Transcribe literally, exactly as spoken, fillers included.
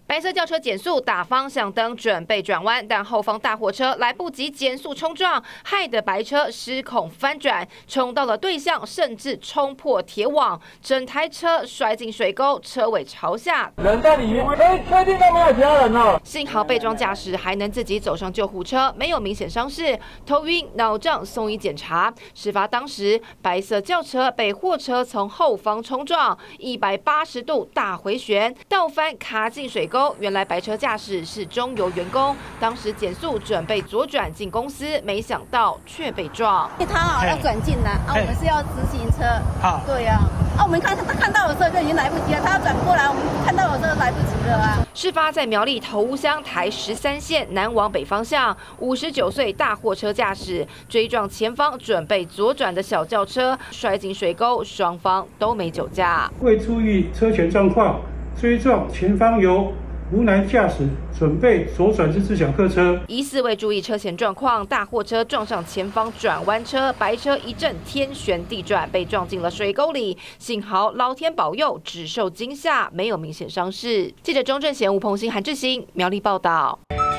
白色轿车减速打方向灯，准备转弯，但后方大货车来不及减速冲撞，害得白车失控翻转，冲到了对向，甚至冲破铁网，整台车摔进水沟，车尾朝下。 人在里面，哎，确定都没有其他人了。 幸好被撞驾驶还能自己走上救护车，没有明显伤势，头晕脑胀送医检查。事发当时，白色轿车被货车从后方冲撞，一百八十度大回旋，倒翻卡进水沟。原来白车驾驶是中油员工，当时减速准备左转进公司，没想到却被撞。 他啊要转进来啊，我们是要直行车。 好， 对呀、啊，啊我们看他看到的时候就已经来不及了，他要转过来，我们看到的时候来不及了啊。 事发在苗栗头屋乡台十三线南往北方向，五十九岁大货车驾驶追撞前方准备左转的小轿车，摔进水沟，双方都没酒驾。 未注意车前状况，追撞前方由无男驾驶准备左转之自小客车， 疑似未注意车前状况，大货车撞上前方转弯车，白车一阵天旋地转，被撞进了水沟里。幸好老天保佑，只受惊吓，没有明显伤势。记者钟正贤、吴鹏兴、韩志兴苗栗报道。